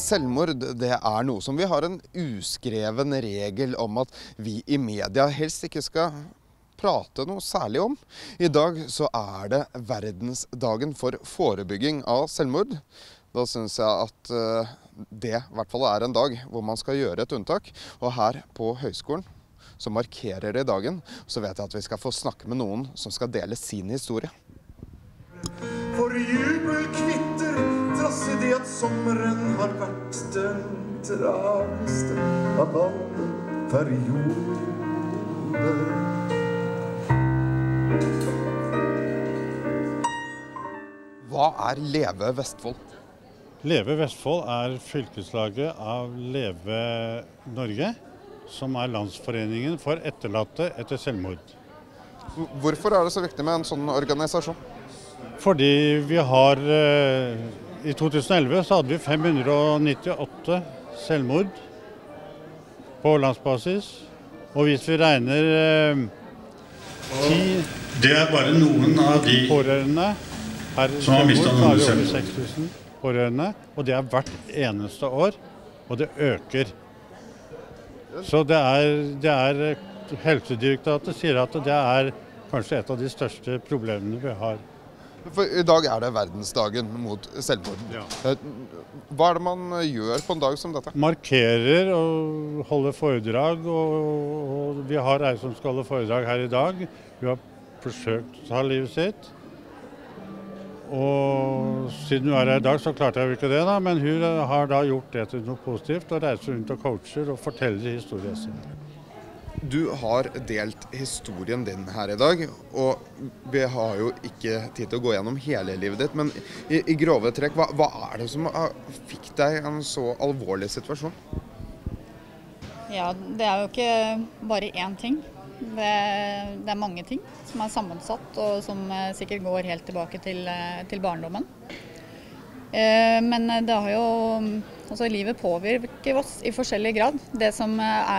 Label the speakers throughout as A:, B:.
A: Selvmord, det er noe som vi har en uskreven regel om at vi i media helst ikke skal prate noe særlig om. I dag så er det verdensdagen for forebygging av selvmord. Da synes jeg at det i hvert fall er en dag hvor man skal gjøre et unntak. Og her på høyskolen så markerer det dagen, så vet jeg at vi skal få snakke med noen som skal dele sin historie.
B: For jubel kvitter, trass i det at sommeren har vært den traveste av alle perioder.
A: Hva er Leve Vestfold?
C: Leve Vestfold er fylkeslaget av Leve Norge, som er landsforeningen for etterlatte etter selvmord.
A: Hvorfor er det så viktig med en sånn organisasjon?
C: Fordi vi har, i 2011 så hadde vi 598 selvmord på landsbasis. Og hvis vi regner 10, det er bare noen av de pårørende her som har mistet noen over 6000 pårørende, og det er hvert eneste år, og det øker. Så det er Helsedirektoratet sier at det er kanskje et av de største problemene vi har.
A: For i dag er det verdensdagen mot selvmord.
C: Ja.
A: Hva er det man gjør på en dag som dette?
C: Markerer og holder foredrag, og vi har ei som skal holde foredrag her i dag. Hun har forsøkt å ta livet sitt. Og siden hun er her i dag, så klarte jeg jo ikke det, da, men hun har da gjort det til noe positivt, og reiser rundt og coacher og forteller historien sin.
A: Du har delt historien din her i dag, og vi har jo ikke tid til å gå gjennom hele livet ditt, men i grove trekk, hva er det som fikk deg i en så alvorlig situasjon?
D: Ja, det er jo ikke bare én ting. Det er mange ting som er sammensatt, og som sikkert går helt tilbake til barndommen. Men det har jo, altså livet påvirker oss i forskjellig grad. Det som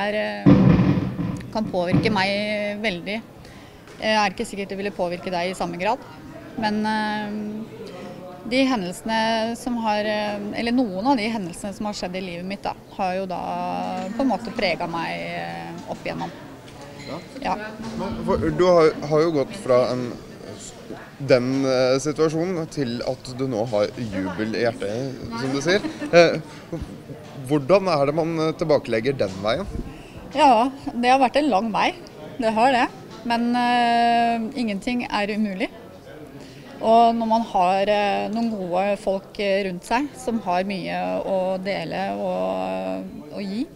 D: kan påvirke meg veldig, er ikke sikkert det ville påvirke deg i samme grad. Men de hendelsene som har, eller noen av de hendelsene som har skjedd i livet mitt da, har jo da på en måte preget meg opp igjennom. Ja.
A: Du har jo gått fra den situasjonen til at du nå har jubel i hjertet, som du sier. Hvordan er det man tilbakelegger den veien?
D: Ja, det har vært en lang vei. Det har det. Men ingenting er umulig. Og når man har noen gode folk rundt seg som har mye å dele og gi,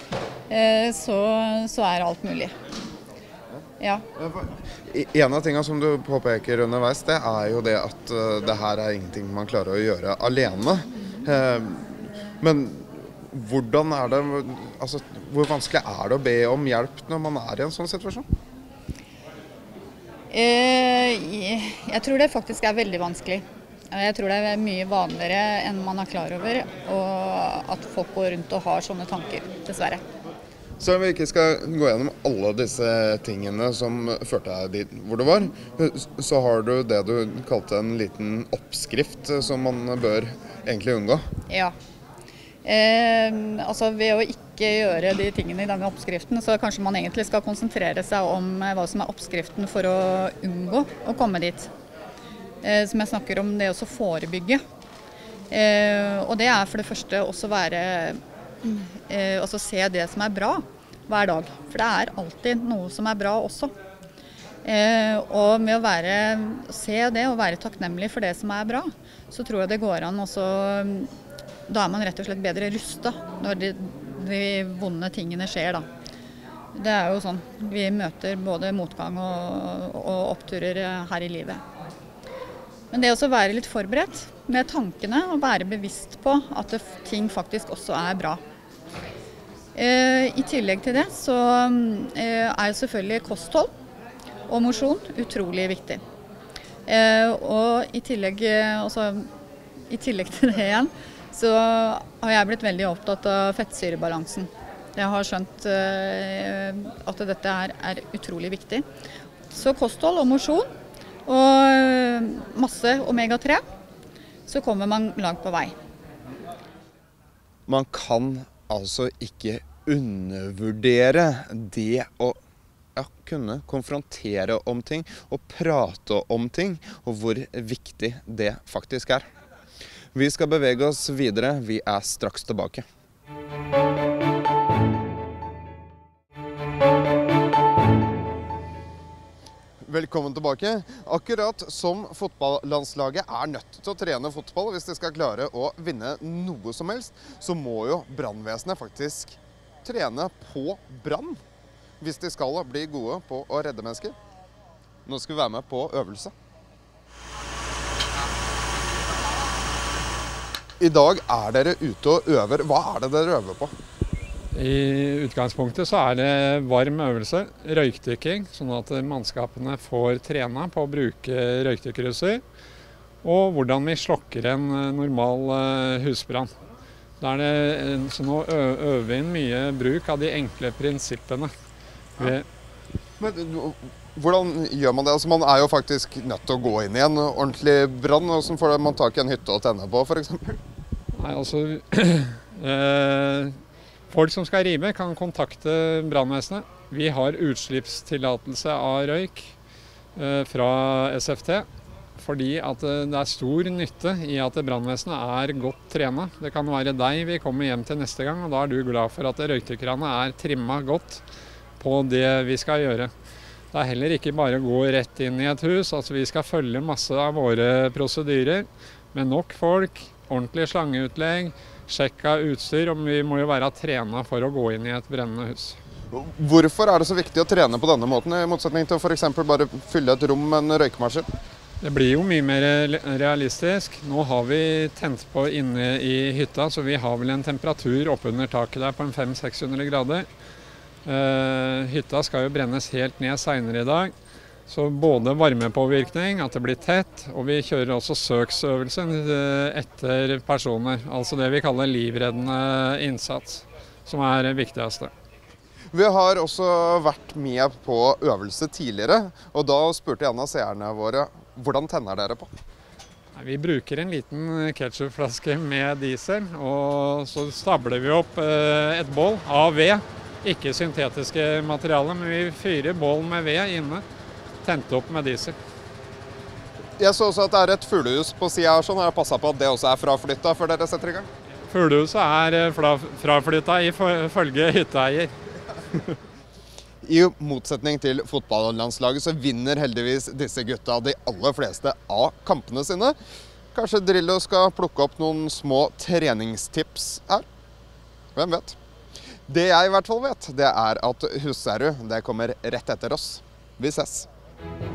D: så er alt mulig. Ja.
A: En av tingene som du påpeker underveis, det er jo det at det her er ingenting man klarer å gjøre alene. Men hvordan er det, altså, hvor vanskelig er det å be om hjelp når man er i en sånn situasjon?
D: Jeg tror det faktisk er veldig vanskelig. Jeg tror det er mye vanligere enn man er klar over, og at folk går rundt og har sånne tanker, dessverre.
A: Så vi ikke skal gå gjennom alle disse tingene som førte deg dit hvor du var, så har du det du kalte en liten oppskrift som man bør egentlig unngå.
D: Ja. Altså ved å ikke gjøre de tingene i denne oppskriften, så kanskje man egentlig skal konsentrere seg om hva som er oppskriften for å unngå å komme dit. Som jeg snakker om, det å forebygge. Og det er for det første også også se det som er bra hver dag. For det er alltid noe som er bra også. Og med å se det og være takknemlig for det som er bra, så tror jeg det går an også. Da er man rett og slett bedre rustet når de vonde tingene skjer da. Det er jo sånn, vi møter både motgang og oppturer her i livet. Men det å være litt forberedt med tankene og være bevisst på at ting faktisk også er bra. I tillegg til det så er jo selvfølgelig kosthold og mosjon utrolig viktig. Og i tillegg til det igjen, så har jeg blitt veldig opptatt av fettsyrebalansen. Jeg har skjønt at dette er utrolig viktig. Så kosthold og mosjon, og masse omega-3, så kommer man langt på vei.
A: Man kan altså ikke undervurdere det å kunne konfrontere om ting og prate om ting, og hvor viktig det faktisk er. Vi skal bevege oss videre. Vi er straks tilbake. Velkommen tilbake. Akkurat som fotballandslaget er nødt til å trene fotball hvis de skal klare å vinne noe som helst, så må jo brannvesenet faktisk trene på brann hvis de skal bli gode på å redde mennesker. Nå skal vi være med på øvelse. I dag er dere ute og øver. Hva er det dere øver på?
E: I utgangspunktet så er det varm øvelse, røykdykking, sånn at mannskapene får trene på å bruke røykdykkerutstyr, og hvordan vi slokker en normal husbrann. Så nå øver vi inn mye bruk av de enkle prinsippene.
A: Men hvordan gjør man det? Altså, man er jo faktisk nødt til å gå inn i en ordentlig brann. Hvordan får man tak i en hytte å tenne på, for eksempel?
E: Nei, altså... Folk som skal rive kan kontakte brannvesenet. Vi har utslippstillatelse av røyk fra SFT, fordi at det er stor nytte i at brannvesenet er godt trenet. Det kan være deg vi kommer hjem til neste gang, og da er du glad for at røykdykkerne er trimmet godt på det vi skal gjøre. Det er heller ikke bare å gå rett inn i et hus, altså vi skal følge masse av våre prosedyrer med nok folk, ordentlig slangeutlegg, sjekk av utstyr, og vi må jo være trenet for å gå inn i et brennende hus.
A: Hvorfor er det så viktig å trene på denne måten, i motsetning til å for eksempel bare fylle et rom med en røykmaskin?
E: Det blir jo mye mer realistisk. Nå har vi tent på inne i hytta, så vi har vel en temperatur oppunder taket der på en 500-600 grader. Hytta skal jo brennes helt ned senere i dag. Så både varmepåvirkning, at det blir tett, og vi kjører også søksøvelse etter personer. Altså det vi kaller livreddende innsats, som er det viktigste.
A: Vi har også vært med på øvelse tidligere, og da spurte en av seerne våre, hvordan tenner dere på?
E: Vi bruker en liten ketchupflaske med diesel, og så stabler vi opp et bål av ved. Ikke syntetiske materialer, men vi fyrer bål med ved inne. Tent opp med diesel.
A: Jeg så også at det er et fuglehus på siden her, sånn. Har jeg passet på at det også er fraflyttet før dere setter i gang?
E: Fuglehuset er fraflyttet ifølge hytteeier.
A: I motsetning til fotballandslaget så vinner heldigvis disse gutta de aller fleste av kampene sine. Kanskje Drillo skal plukke opp noen små treningstips her? Hvem vet? Det jeg i hvert fall vet, det er at Husserud, det kommer rett etter oss. Vi ses!